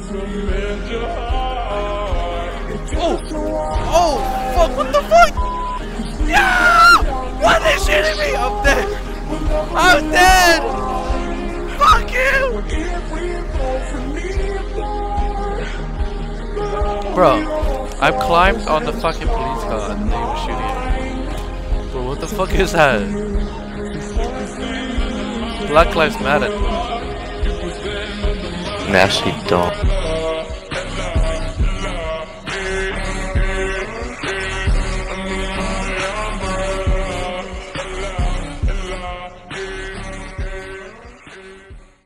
Oh! Oh! Fuck! What the fuck? Yeah! Why are they shooting me? I'm dead! I'm dead! Fuck you! Bro, I climbed on the fucking police car and they were shooting at me. Bro, what the fuck is that? Black Lives Matter. Nasty dog.